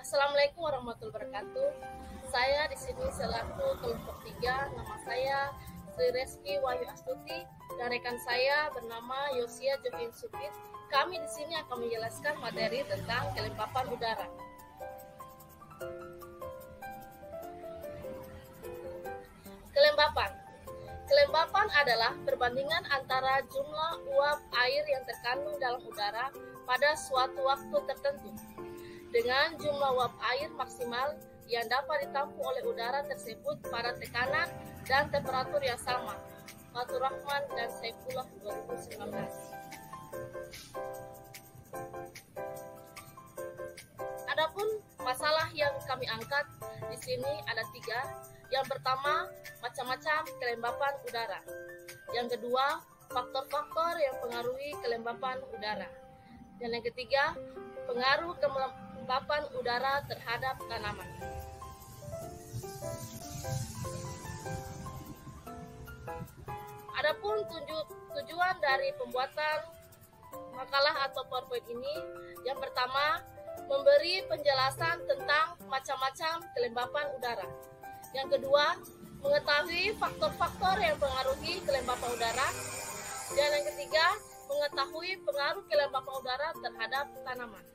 Assalamualaikum warahmatullahi wabarakatuh. Saya di sini selaku kelompok 3. Nama saya Sri Reski Wahyu Astuti dan rekan saya bernama Yosia Johin Supit. Kami di sini akan menjelaskan materi tentang kelembapan udara. Kelembapan adalah perbandingan antara jumlah uap air yang terkandung dalam udara pada suatu waktu tertentu dengan jumlah uap air maksimal yang dapat ditampung oleh udara tersebut pada tekanan dan temperatur yang sama. Fatur Rahman dan Saifullah 2019. Adapun masalah yang kami angkat di sini ada 3. Yang pertama, macam-macam kelembapan udara. Yang kedua, faktor-faktor yang pengaruhi kelembapan udara. Dan yang ketiga, pengaruh kelembapan udara terhadap tanaman. Adapun tujuan dari pembuatan makalah atau PowerPoint ini, yang pertama, memberi penjelasan tentang macam-macam kelembapan udara. Yang kedua, mengetahui faktor-faktor yang mengaruhi kelembapan udara. Dan yang ketiga, mengetahui pengaruh kelembapan udara terhadap tanaman.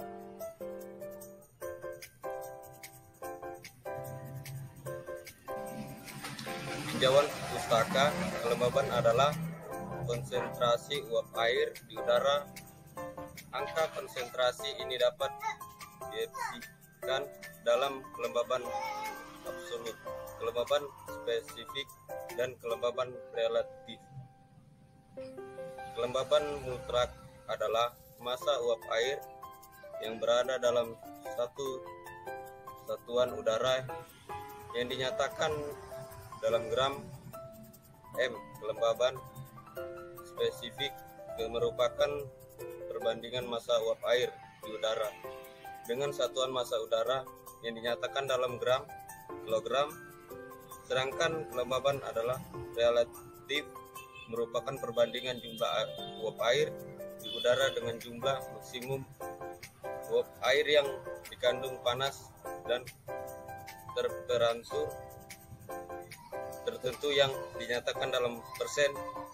Tinjauan pustaka, kelembaban adalah konsentrasi uap air di udara. Angka konsentrasi ini dapat didefinisikan dalam kelembaban absolut, kelembaban spesifik, dan kelembaban relatif. Kelembaban mutlak adalah massa uap air yang berada dalam satu satuan udara yang dinyatakan dalam gram M. Kelembaban spesifik merupakan perbandingan massa uap air di udara dengan satuan massa udara yang dinyatakan dalam gram kilogram, sedangkan kelembaban adalah relatif merupakan perbandingan jumlah uap air di udara dengan jumlah maksimum uap air yang dikandung panas dan temperatur tertentu yang dinyatakan dalam persen.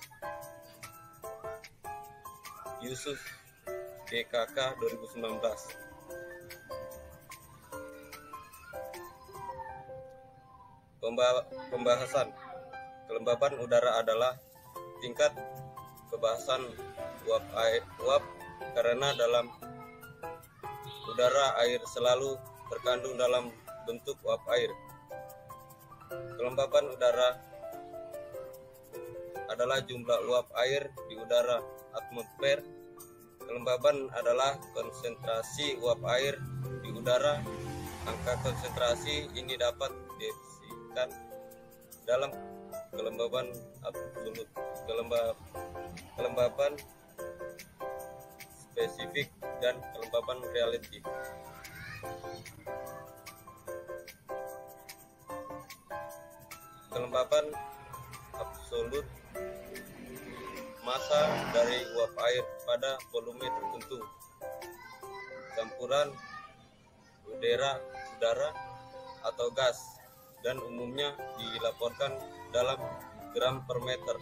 Yusuf DKK 2019. Pembahasan kelembapan udara adalah tingkat kebasahan uap karena dalam udara air selalu terkandung dalam bentuk uap air. Kelembapan udara adalah jumlah uap air di udara atmosfer. Kelembapan adalah konsentrasi uap air di udara. Angka konsentrasi ini dapat didefinisikan dalam kelembapan absolut, kelembapan spesifik, dan kelembapan relatif. Kelembapan absolut, massa dari uap air pada volume tertentu, campuran udara atau gas, dan umumnya dilaporkan dalam gram per meter.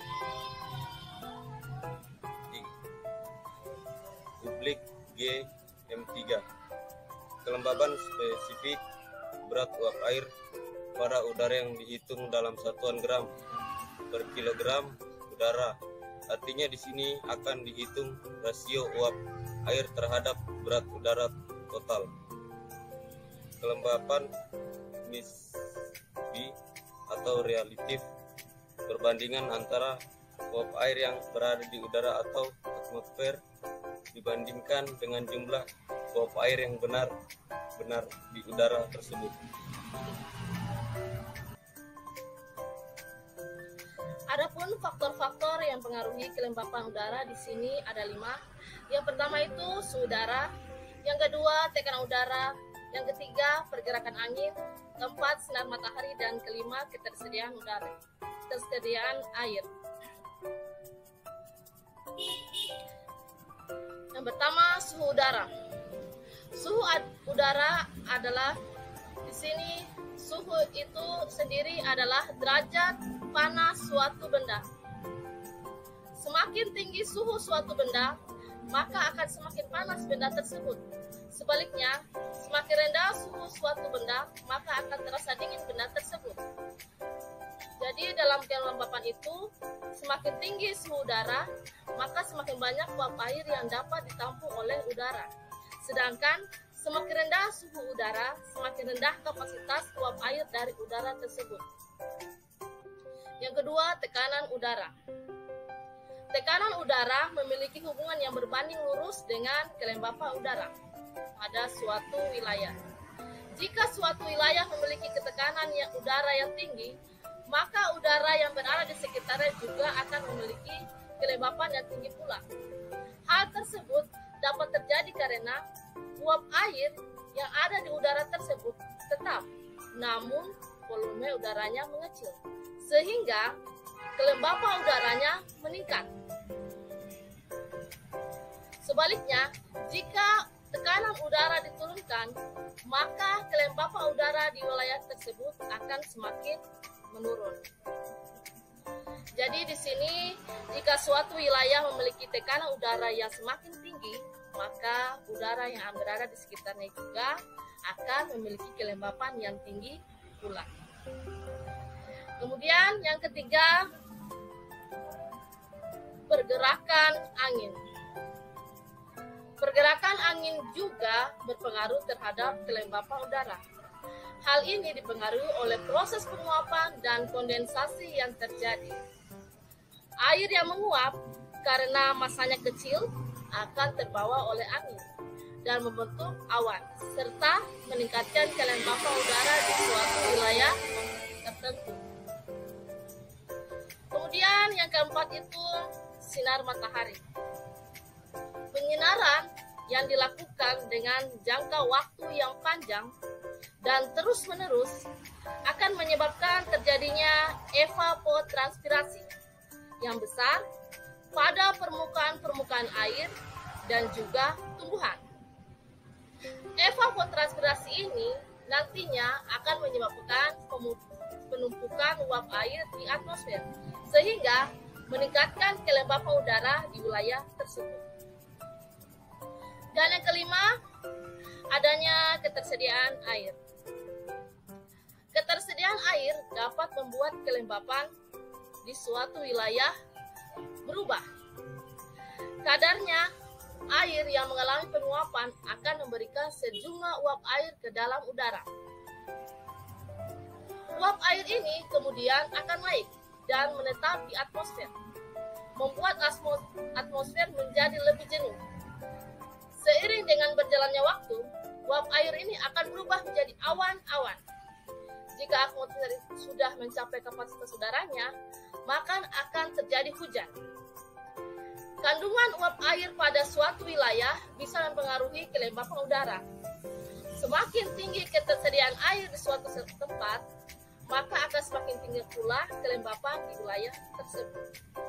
Publik GM3. Kelembapan spesifik berat uap air pada udara yang dihitung dalam satuan gram per kilogram udara. Artinya di sini akan dihitung rasio uap air terhadap berat udara total. Kelembapan nisbi atau relatif, perbandingan antara uap air yang berada di udara atau atmosfer dibandingkan dengan jumlah uap air yang benar-benar di udara tersebut. Adapun faktor-faktor yang mempengaruhi kelembapan udara di sini ada 5. Yang pertama itu suhu udara, yang kedua tekanan udara, yang ketiga pergerakan angin, keempat sinar matahari, dan kelima ketersediaan air. Yang pertama, suhu udara. Suhu udara adalah di sini suhu itu sendiri adalah derajat panas suatu benda. Semakin tinggi suhu suatu benda, maka akan semakin panas benda tersebut. Sebaliknya, semakin rendah suhu suatu benda, maka akan terasa dingin benda tersebut. Jadi dalam kelembapan itu, semakin tinggi suhu udara, maka semakin banyak uap air yang dapat ditampung oleh udara. Sedangkan semakin rendah suhu udara, semakin rendah kapasitas uap air dari udara tersebut. Yang kedua, tekanan udara. Tekanan udara memiliki hubungan yang berbanding lurus dengan kelembapan udara pada suatu wilayah. Jika suatu wilayah memiliki ketekanan udara yang tinggi, maka udara yang berada di sekitarnya juga akan memiliki kelembapan yang tinggi pula. Hal tersebut dapat terjadi karena uap air yang ada di udara tersebut tetap, namun volume udaranya mengecil, sehingga kelembapan udaranya meningkat. Sebaliknya, jika tekanan udara diturunkan, maka kelembapan udara di wilayah tersebut akan semakin menurun. Jadi di sini, jika suatu wilayah memiliki tekanan udara yang semakin tinggi, maka udara yang berada di sekitarnya juga akan memiliki kelembapan yang tinggi pula. Kemudian yang ketiga, pergerakan angin. Pergerakan angin juga berpengaruh terhadap kelembapan udara. Hal ini dipengaruhi oleh proses penguapan dan kondensasi yang terjadi. Air yang menguap karena masanya kecil akan terbawa oleh angin dan membentuk awan, serta meningkatkan kelembapan udara di suatu wilayah tertentu. Kemudian yang keempat itu sinar matahari. Penyinaran yang dilakukan dengan jangka waktu yang panjang dan terus-menerus akan menyebabkan terjadinya evapotranspirasi yang besar pada permukaan air dan juga tumbuhan. Evapotranspirasi ini nantinya akan menyebabkan penumpukan uap air di atmosfer, sehingga meningkatkan kelembapan udara di wilayah tersebut. Dan yang kelima, adanya ketersediaan air. Ketersediaan air dapat membuat kelembapan di suatu wilayah berubah. Kadarnya air yang mengalami penguapan akan memberikan sejumlah uap air ke dalam udara. Uap air ini kemudian akan naik dan menetap di atmosfer, membuat atmosfer menjadi lebih jenuh. Seiring dengan berjalannya waktu, uap air ini akan berubah menjadi awan-awan. Jika atmosfer sudah mencapai kapasitas udaranya, maka akan terjadi hujan. Kandungan uap air pada suatu wilayah bisa mempengaruhi kelembapan udara. Semakin tinggi ketersediaan air di suatu tempat, maka akan semakin tinggi pula kelembapan di wilayah tersebut.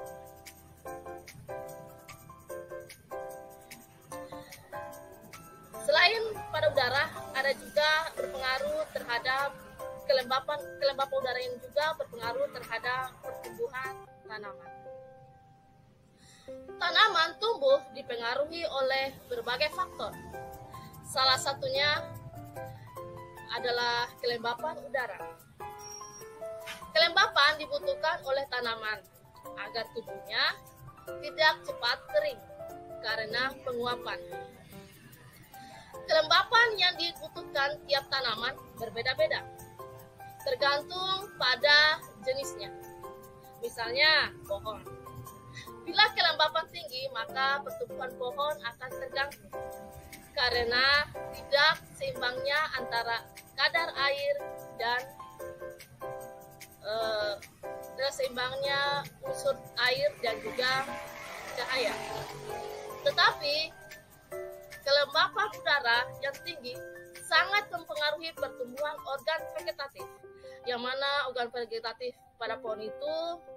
Selain pada udara, ada juga berpengaruh terhadap kelembapan udara yang juga berpengaruh terhadap pertumbuhan tanaman. Tanaman tumbuh dipengaruhi oleh berbagai faktor. Salah satunya adalah kelembapan udara. Kelembapan dibutuhkan oleh tanaman agar tubuhnya tidak cepat kering karena penguapan. Kelembapan yang dibutuhkan tiap tanaman berbeda-beda, tergantung pada jenisnya. Misalnya pohon. Bila kelembapan tinggi, maka pertumbuhan pohon akan terganggu karena tidak seimbangnya antara kadar air dan seimbangnya unsur air dan juga cahaya. Tetapi kelembapan udara yang tinggi sangat mempengaruhi pertumbuhan organ vegetatif, yang mana organ vegetatif pada pohon itu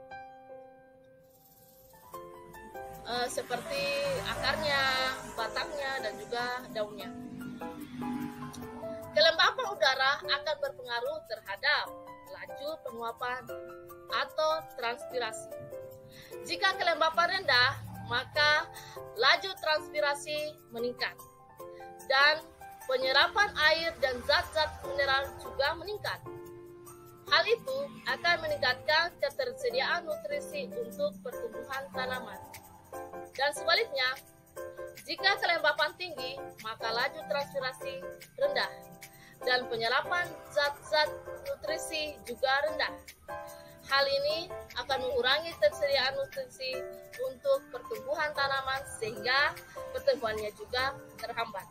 seperti akarnya, batangnya, dan juga daunnya. kelembapan udara akan berpengaruh terhadap laju penguapan atau transpirasi. Jika kelembapan rendah, maka laju transpirasi meningkat dan penyerapan air dan zat-zat mineral juga meningkat. Hal itu akan meningkatkan ketersediaan nutrisi untuk pertumbuhan tanaman. Dan sebaliknya, jika kelembapan tinggi, maka laju transpirasi rendah dan penyerapan zat-zat nutrisi juga rendah. Hal ini akan mengurangi ketersediaan nutrisi untuk pertumbuhan tanaman sehingga pertumbuhannya juga terhambat.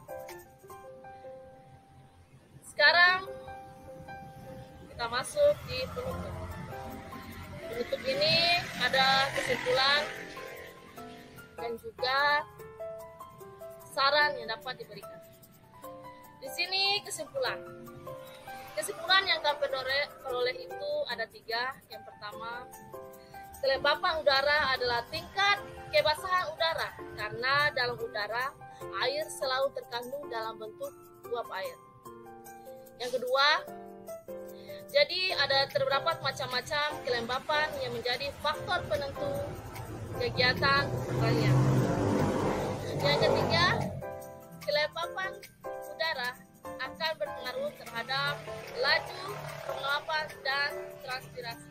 Sekarang kita masuk di penutup. Penutup ini ada kesimpulan dan juga saran yang dapat diberikan. Di sini kesimpulan. Kesimpulan yang kami peroleh itu ada 3. Yang pertama, kelembapan udara adalah tingkat kebasahan udara karena dalam udara air selalu terkandung dalam bentuk uap air. Yang kedua, jadi ada terdapat macam-macam kelembapan yang menjadi faktor penentu kegiatan pertanian. Yang ketiga, kelembapan udara akan berpengaruh terhadap laju penguapan dan transpirasi.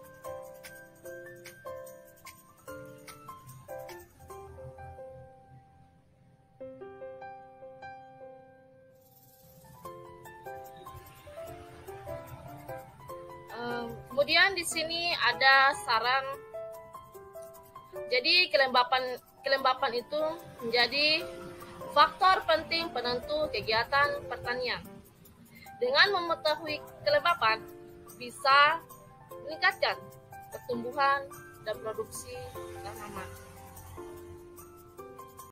Kemudian di sini ada saran. Jadi kelembapan itu menjadi faktor penting penentu kegiatan pertanian. Dengan mengetahui kelembapan bisa meningkatkan pertumbuhan dan produksi tanaman.